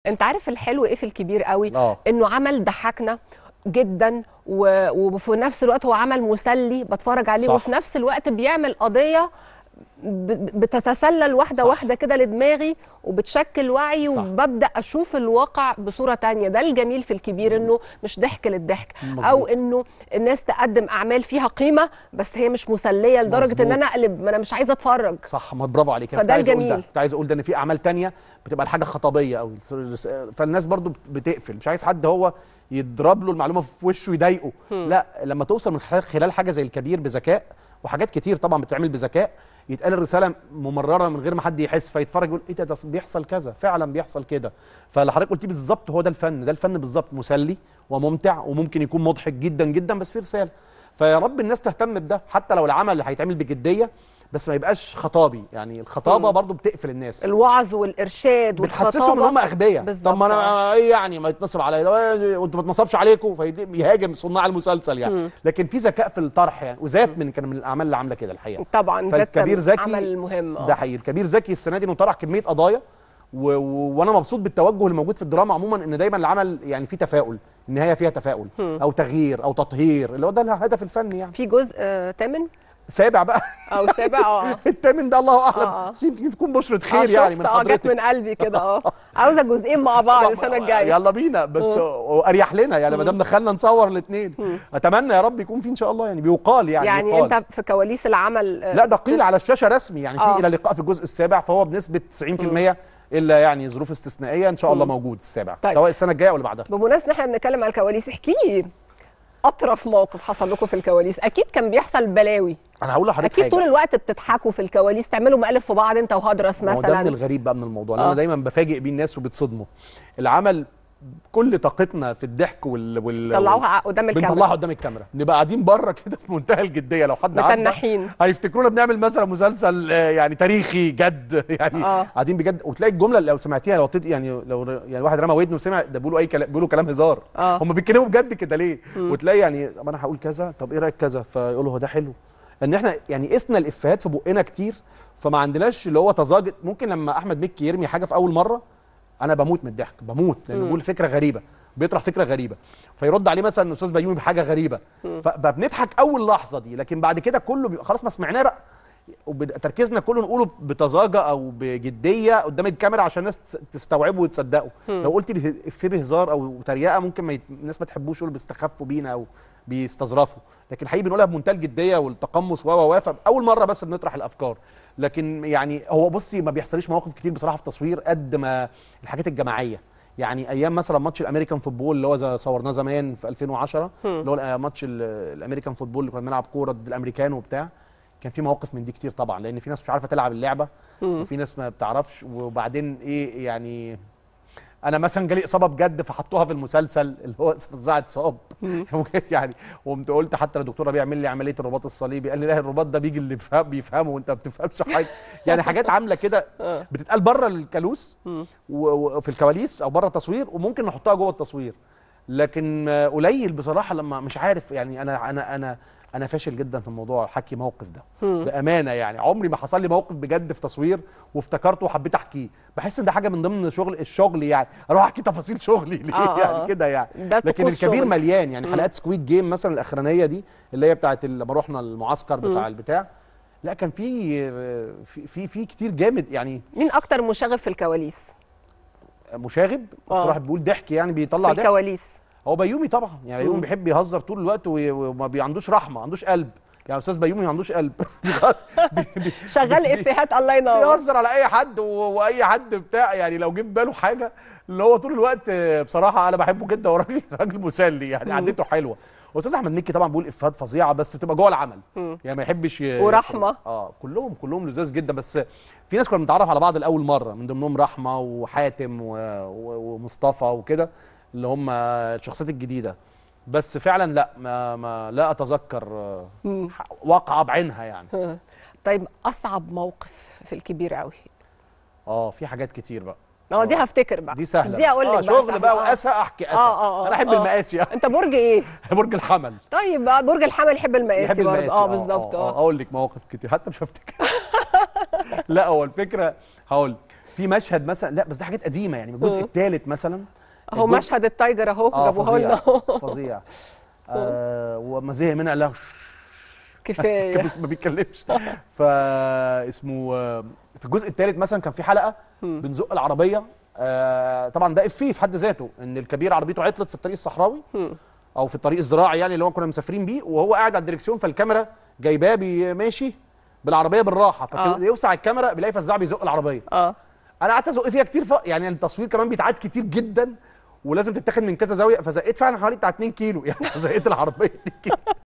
انت عارف الحلو ايه في الكبير قوي؟ انه عمل ضحكنا جدا وفي نفس الوقت هو عمل مسلي بتفرج عليه، صح. وفي نفس الوقت بيعمل قضيه بتتسلل واحده واحده كده لدماغي وبتشكل وعي، وببدا اشوف الواقع بصوره تانية. ده الجميل في الكبير، انه مش ضحك للضحك، او انه الناس تقدم اعمال فيها قيمه بس هي مش مسليه لدرجه ان انا اقلب ما انا مش عايزه اتفرج. صح، ما برافو عليك. فده الجميل. كنت عايز اقول ده ان في اعمال تانية بتبقى الحاجه خطابيه قوي، فالناس برضو بتقفل، مش عايز حد هو يضرب له المعلومه في وشه يضايقه. لا، لما توصل من خلال حاجه زي الكبير بذكاء، وحاجات كتير طبعا بتتعمل بذكاء، يتقال الرساله ممرره من غير ما حد يحس، فيتفرج يقول ايه ده بيحصل كذا، فعلا بيحصل كده. فاللي حضرتك قلتيه بالظبط هو ده الفن، ده الفن بالظبط، مسلي وممتع وممكن يكون مضحك جدا جدا بس فيه رساله. فيا رب الناس تهتم بده، حتى لو العمل اللي هيتعمل بجديه بس ما يبقاش خطابي. يعني الخطابه برضو بتقفل الناس، الوعظ والارشاد بتحسسهم ان هم اغبياء. طب ما انا ايه يعني ما يتنصب عليا وانتوا ما تنصبش عليكم، فيهاجم صناع المسلسل يعني. لكن في ذكاء في الطرح يعني، وذات كان من الاعمال اللي عامله كده الحقيقه. طبعا ذات عمل مهم. ده حقيقي. الكبير ذكي السنه دي انه طرح كميه قضايا، وانا مبسوط بالتوجه اللي موجود في الدراما عموما، ان دايما العمل يعني فيه تفاؤل، النهايه فيها تفاؤل او تغيير او تطهير، اللي هو ده الهدف الفني يعني. في جزء ثامن سابع بقى او سابع الثامن ده الله اعلم، يمكن تكون بشرة خير يعني من حضرتك. جت من قلبي كده. عاوزه جزئين مع بعض السنه الجايه. يلا بينا، بس اريح لنا يعني ما دام دخلنا نصور الاثنين. اتمنى يا رب يكون في ان شاء الله، يعني بيقال يعني يقال. انت في كواليس العمل لا ده قيل على الشاشه رسمي يعني. في الى اللقاء في الجزء السابع، فهو بنسبه 90% الا يعني ظروف استثنائيه ان شاء الله موجود السابع. طيب. سواء السنه الجايه ولا بعدها. بمناسبه ان احنا بنتكلم على الكواليس، احكي لي اطرف موقف حصل لكم في الكواليس. اكيد كان بيحصل بلاوي. انا هقول لحضرتك اكيد طول الوقت بتضحكوا في الكواليس، تعملوا مقالب في بعض انت وهدرس مثلا. ده من الغريب بقى من الموضوع اللي انا دايما بفاجئ بيه الناس وبتصدموا. العمل كل طاقتنا في الضحك طلعوها قدام الكاميرا، بنطلعها قدام الكاميرا، نبقى قاعدين بره كده في منتهى الجديه. لو حد عدى هيفتكرونا بنعمل مثلا مسلسل يعني تاريخي جد يعني. قاعدين بجد، وتلاقي الجمله لو سمعتيها لو واحد رمى ودنه وسمع ده بيقولوا بيقولوا كلام هزار. هم بيتكلموا بجد كده ليه؟ وتلاقي يعني طب انا هقول كذا، طب ايه رايك كذا، فيقولوا هو ده حلو. لان احنا يعني قسنا الافيهات في بقنا كتير، فما عندناش اللي هو تزاجد. ممكن لما احمد مكي يرمي حاجه في اول مره انا بموت من الضحك، بموت لانه بيقول فكره غريبه، بيطرح فكره غريبه، فيرد عليه مثلا الاستاذ بيومي بحاجه غريبه، فبنضحك اول لحظه دي، لكن بعد كده كله خلاص ما سمعناه بقى، وتركيزنا كله نقوله بتزاجه او بجديه قدام الكاميرا عشان الناس تستوعبه وتصدقه. لو قلت افيه بهزار او تريقه ممكن الناس ما تحبوش، يقولوا بيستخفوا بينا او بيستظرفوا، لكن الحقيقه بنقولها بمنتهى الجديه والتقمص اول مره بس بنطرح الافكار. لكن يعني هو بصي ما بيحصليش مواقف كتير بصراحه في التصوير قد ما الحاجات الجماعيه. يعني ايام مثلا ماتش الامريكان فوتبول اللي هو صورناه زمان في 2010، اللي هو ماتش الامريكان فوتبول اللي كنا بنلعب كوره ضد الامريكان وبتاع، كان في مواقف من دي كتير طبعا، لان في ناس مش عارفه تلعب اللعبه وفي ناس ما بتعرفش. وبعدين ايه يعني انا مثلا جالي اصابه بجد فحطوها في المسلسل اللي هو فظاعه اتصاب يعني. وقمت قلت حتى للدكتور ربيع يعمل لي عمليه الرباط الصليبي، قال لي لا الرباط ده بيجي اللي بيفهمه وانت ما بتفهمش حاجه. يعني حاجات عامله كده بتتقال بره الكالوس وفي الكواليس او بره التصوير، وممكن نحطها جوه التصوير، لكن قليل بصراحه لما مش عارف يعني. انا فاشل جدا في موضوع حكي موقف ده بامانه يعني. عمري ما حصل لي موقف بجد في تصوير وافتكرته وحبيت احكيه. بحس ان ده حاجه من ضمن الشغل يعني، اروح احكي تفاصيل شغلي ليه يعني كده يعني. لكن الكبير مليان يعني. حلقات سكويد جيم مثلا الاخرانيه دي اللي هي بتاعت لما رحنا المعسكر بتاع البتاع، لا كان في كتير جامد يعني. مين اكتر مشاغب في الكواليس؟ مشاغب اكتر واحد بيقول ضحك يعني، بيطلع ضحك في الكواليس. هو بيومي طبعا يعني. بيومي بيحب يهزر طول الوقت وما عندوش رحمه، ما عندوش قلب يعني. استاذ بيومي ما عندوش قلب شغال افيهات الله ينور، بيهزر على اي حد واي حد بتاع يعني. لو جه في باله حاجه اللي هو طول الوقت بصراحه انا بحبه جدا، وراجل مسلي يعني، قعدته حلوه. واستاذ احمد مكي طبعا بيقول افيهات فظيعه بس بتبقى جوه العمل يعني، ما يحبش ورحمه. كلهم لذاذ جدا. بس في ناس كنا بنتعرف على بعض لاول مره، من ضمنهم رحمه وحاتم ومصطفى وكده اللي هم الشخصيات الجديده. بس فعلا لا لا اتذكر واقعه بعينها يعني. طيب اصعب موقف في الكبير قوي؟ في حاجات كتير بقى. دي هفتكر بقى، دي سهله، دي اقول لك شغل بقى واسى احكي اسى. انا احب المقاسي يعني. انت برج ايه؟ برج الحمل. طيب برج الحمل يحب المقاسي برضه. بالظبط. اقول لك مواقف كتير حتى مش هفتكر لا هو الفكره هقول في مشهد مثلا، لا بس ده حاجات قديمه يعني، من الجزء الثالث مثلا اهو مشهد التايجر اهو جابوه لنا فظيع. وما زهق منها قال لها كفايه ما بيتكلمش. فاسمه في الجزء الثالث مثلا كان في حلقه بنزق العربيه، طبعا ده افيه في حد ذاته، ان الكبير عربيته عطلت في الطريق الصحراوي او في الطريق الزراعي يعني اللي هو كنا مسافرين بيه، وهو قاعد على الدركسيون، فالكاميرا جايباه ماشي بالعربيه بالراحه، فيوسع الكاميرا بيلاقي فزاع بيزق العربيه. انا قعدت ازق فيها كتير، يعني التصوير كمان بيتعاد كتير جدا ولازم تتاخد من كذا زاويه، فزقيت فعلا حوالي بتاع 2 كيلو يعني، زقيت العربيه 2 كيلو.